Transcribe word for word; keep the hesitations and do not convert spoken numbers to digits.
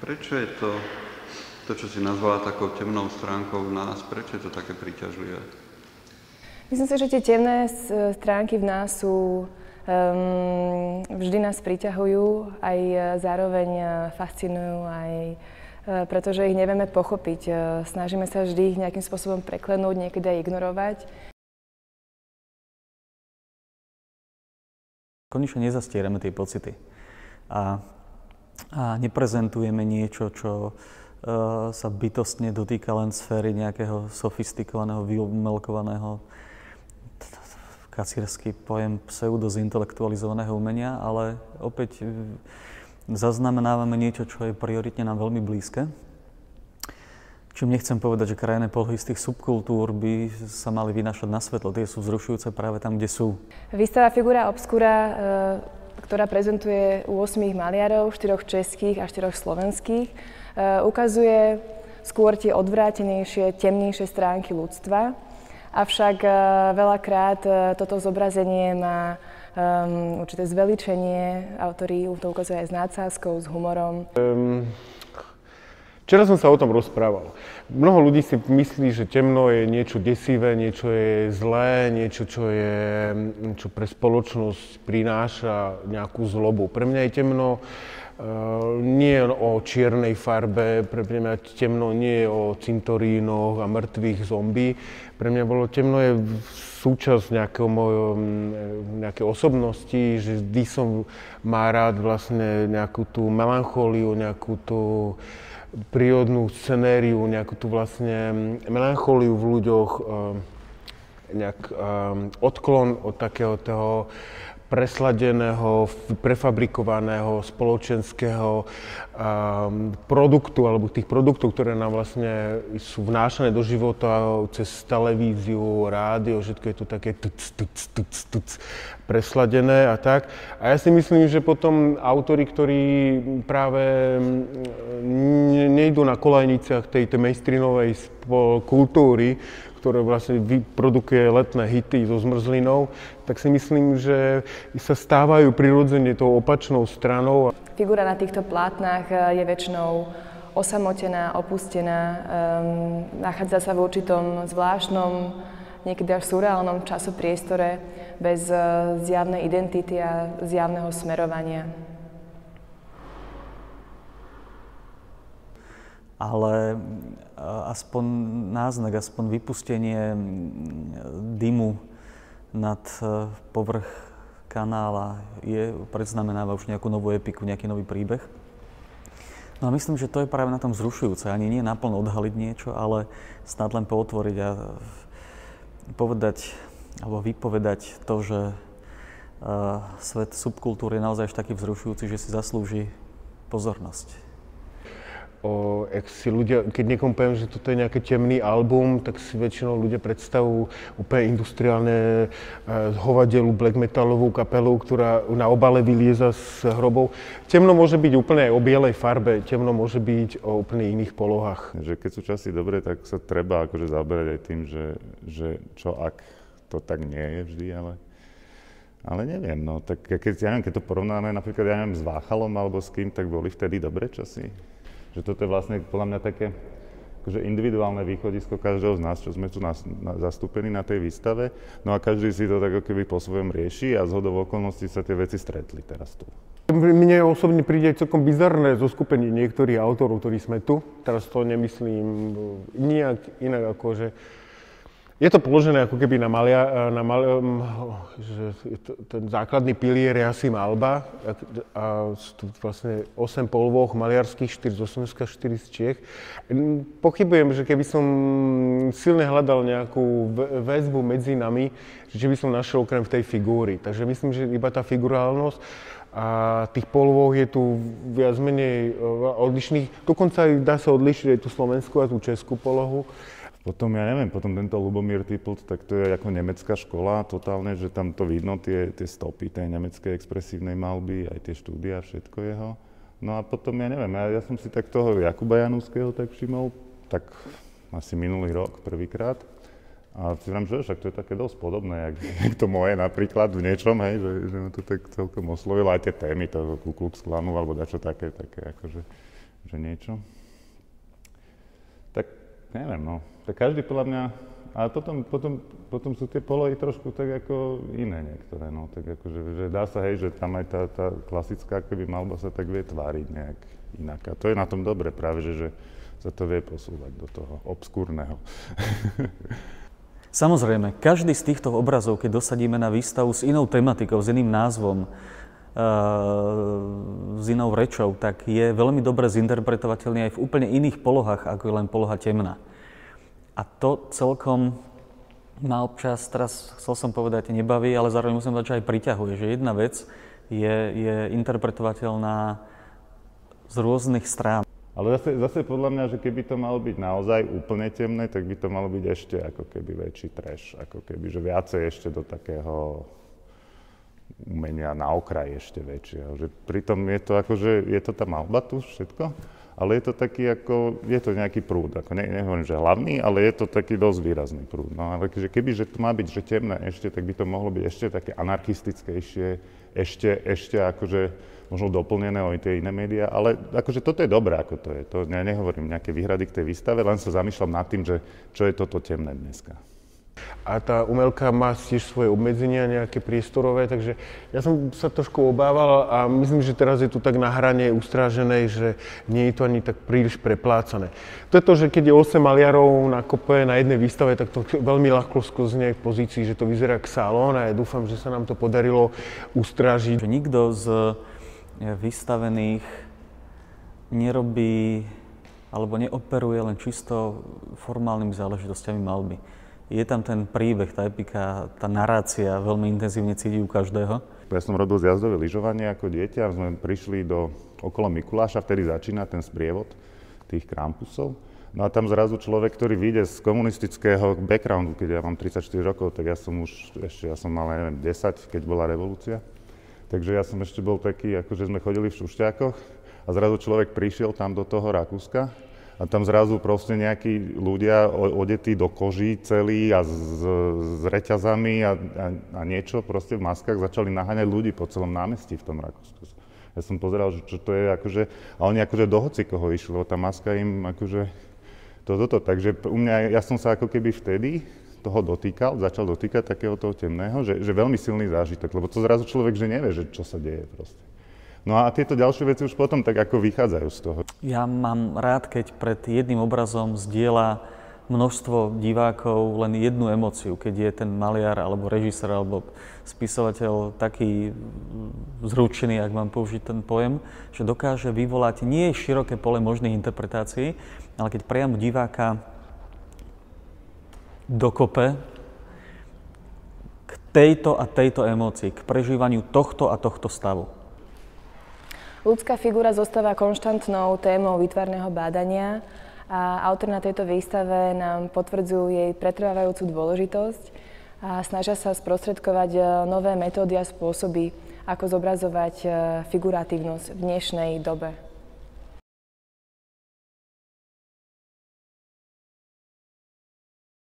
Prečo je to, to, čo si nazvala takou temnou stránkou v nás, prečo je to také príťažlivé? Myslím si, že tie temné stránky v nás sú, um, vždy nás priťahujú, aj zároveň fascinujú, aj pretože ich nevieme pochopiť. Snažíme sa vždy ich nejakým spôsobom preklenúť, niekedy aj ignorovať. Konečne nezastierame tie pocity a, a neprezentujeme niečo, čo uh, sa bytostne dotýka len sféry nejakého sofistikovaného, vyumelkovaného, kacírsky pojem pseudozintelektualizovaného umenia, ale opäť zaznamenávame niečo, čo je prioritne nám veľmi blízke. Čím nechcem povedať, že krajné polohy z tých subkultúr by sa mali vynášať na svetlo. Tie sú vzrušujúce práve tam, kde sú. Výstava Figura obscura, ktorá prezentuje ôsmich maliarov, štyroch českých a štyroch slovenských, ukazuje skôr tie odvrátenejšie, temnejšie stránky ľudstva. Avšak veľakrát toto zobrazenie má um, určité zveličenie. Autori to ukazujú aj s nadsázkou, s humorom. Um, včera som sa o tom rozprával. Mnoho ľudí si myslí, že temno je niečo desivé, niečo je zlé, niečo, čo, je, čo pre spoločnosť prináša nejakú zlobu. Pre mňa je temno Uh, nie o čiernej farbe, pre mňa temno nie je o cintorínoch a mŕtvych zombí. Pre mňa bolo temno je súčasť nejakého mojho, nejakej osobnosti, že vždy som má rád vlastne nejakú tú melanchóliu, nejakú tú prírodnú scenériu, nejakú tú vlastne melanchóliu v ľuďoch, uh, nejak um, odklon od takého toho presladeného, prefabrikovaného spoločenského um, produktu, alebo tých produktov, ktoré nám vlastne sú vnášané do života cez televíziu, rádio, všetko je to také tuc, tuc, tuc, tuc, presladené a tak. A ja si myslím, že potom autori, ktorí práve nejdú na kolajniciach tejto mainstreamovej kultúry, ktoré vlastne vyprodukuje letné hity so zmrzlinou, tak si myslím, že sa stávajú prirodzene tou opačnou stranou. Figura na týchto plátnach je väčšinou osamotená, opustená, um, nachádza sa v určitom zvláštnom, niekedy až surreálnom časopriestore bez uh, zjavnej identity a zjavného smerovania. Ale aspoň náznak, aspoň vypustenie dymu nad povrch kanála je, predznamenáva už nejakú novú epiku, nejaký nový príbeh. No a myslím, že to je práve na tom vzrušujúce. Ani nie naplno odhaliť niečo, ale snad len pootvoriť a povedať, alebo vypovedať to, že uh, svet subkultúry je naozaj až taký vzrušujúci, že si zaslúži pozornosť. O, ak si ľudia, keď niekomu poviem, že toto je nejaký temný album, tak si väčšinou ľudia predstavujú úplne industriálne e, hovadielu black metalovú kapelu, ktorá na obale vylieza z hrobov. Temno môže byť úplne aj o bielej farbe, temno môže byť o úplne iných polohách. Že keď sú časy dobré, tak sa treba akože zaoberať aj tým, že, že čo ak to tak nie je vždy, ale... Ale neviem, no, tak keď, ja neviem, keď to porovnáme napríklad, ja neviem, s Váchalom alebo s kým, tak boli vtedy dobré časy. Že toto je vlastne podľa mňa také akože individuálne východisko každého z nás, čo sme tu na, na, zastúpení na tej výstave. No a každý si to tak ako keby po svojom rieši a zhodou okolností sa tie veci stretli teraz tu. Mne osobne príde celkom bizarné zoskupenie niektorých autorov, ktorí sme tu. Teraz to nemyslím nijak inak ako, že je to položené ako keby na malia, na mal, že ten základný pilier je asi malba a sú tu vlastne osem polôch maliarských, štyri z Slovenska, štyri z Čiech. Pochybujem, že keby som silne hľadal nejakú väzbu medzi nami, že by som našiel okrem v tej figúry. Takže myslím, že iba tá figurálnosť a tých polôch je tu viac menej odlišných. Dokonca dá sa odlišiť aj tú slovenskú a tú českú polohu. Potom, ja neviem, potom tento Lubomír Tippelt, tak to je ako nemecká škola totálne, že tam to vidno, tie, tie stopy tej nemeckej expresívnej malby, aj tie štúdia, všetko jeho. No a potom, ja neviem, ja, ja som si tak toho Jakuba Janúského tak všimol, tak asi minulý rok prvýkrát. A si vrám, že však to je také dosť podobné, jak, jak to moje napríklad v niečom, hej, že, že ma to tak celkom oslovilo, aj tie témy toho Ku Klux Klanu alebo dačo také, také akože že niečo. Tak neviem, no. Tak každý podľa mňa, ale potom, potom, potom sú tie polohy trošku tak ako iné niektoré, no. Tak akože, že dá sa, hej, že tam aj tá, tá klasická keby malba sa tak vie tváriť nejak inak. A to je na tom dobre práve, že, že sa to vie posúvať do toho obskúrneho. Samozrejme, každý z týchto obrazov, keď dosadíme na výstavu s inou tematikou, s iným názvom, s inou rečou, tak je veľmi dobre zinterpretovateľný aj v úplne iných polohách, ako je len poloha temná. A to celkom ma občas, teraz chcel som povedať, nebaví, ale zároveň musím povedať, že aj priťahuje, že jedna vec je, je interpretovateľná z rôznych strán. Ale zase, zase podľa mňa, že keby to malo byť naozaj úplne temné, tak by to malo byť ešte ako keby väčší trash, ako keby, že viacej ešte do takého umenia na okraj ešte väčšieho. Že pritom je to akože, je to tá malba tu všetko, ale je to taký ako, je to nejaký prúd, ako ne, nehovorím, že hlavný, ale je to taký dosť výrazný prúd. No ale že keby, že to má byť, že temné ešte, tak by to mohlo byť ešte také anarchistickejšie, ešte, ešte akože možno doplnené o tie iné médiá, ale akože toto je dobré, ako to je. To ja nehovorím nejaké výhrady k tej výstave, len sa zamýšľam nad tým, že čo je toto temné dneska. A tá umelka má tiež svoje obmedzenia, nejaké priestorové, takže ja som sa trošku obával a myslím, že teraz je tu tak na hrane ustráženej, že nie je to ani tak príliš preplácané. To je to, že keď je osem maliarov na kope na jednej výstave, tak to veľmi ľahko skôzne v pozícii, že to vyzerá ako salón a ja dúfam, že sa nám to podarilo ustrážiť. Že nikto z vystavených nerobí alebo neoperuje len čisto formálnymi záležitosťami malby. Je tam ten príbeh, tá epika, tá narácia veľmi intenzívne cíti u každého. Ja som robil zjazdové lyžovanie ako dieťa a sme prišli do okolo Mikuláša, vtedy začína ten sprievod tých Krampusov. No a tam zrazu človek, ktorý vyjde z komunistického backgroundu, keď ja mám tridsaťštyri rokov, tak ja som už, ešte ja som mal, neviem, desať, keď bola revolúcia. Takže ja som ešte bol taký, akože sme chodili v šušťákoch a zrazu človek prišiel tam do toho Rakúska a tam zrazu proste nejakí ľudia odetí do koží celí a s, s reťazami a, a, a niečo proste v maskách začali naháňať ľudí po celom námestí v tom Rakúsku. Ja som pozeral, že čo to je, akože, a oni akože do hocikoho išli, lebo tá maska im akože toto, to, to. Takže u mňa, ja som sa ako keby vtedy toho dotýkal, začal dotýkať takého toho temného, že, že veľmi silný zážitok, lebo to zrazu človek, že nevie, že čo sa deje proste. No a tieto ďalšie veci už potom tak ako vychádzajú z toho. Ja mám rád, keď pred jedným obrazom zdieľa množstvo divákov len jednu emóciu, keď je ten maliar, alebo režisér, alebo spisovateľ taký zručený, ak mám použiť ten pojem, že dokáže vyvolať nie široké pole možných interpretácií, ale keď priamo diváka dokope k tejto a tejto emócii, k prežívaniu tohto a tohto stavu. Ľudská figura zostáva konštantnou témou výtvarného bádania a autor na tejto výstave nám potvrdzujú jej pretrvávajúcu dôležitosť a snažia sa sprostredkovať nové metódy a spôsoby, ako zobrazovať figuratívnosť v dnešnej dobe.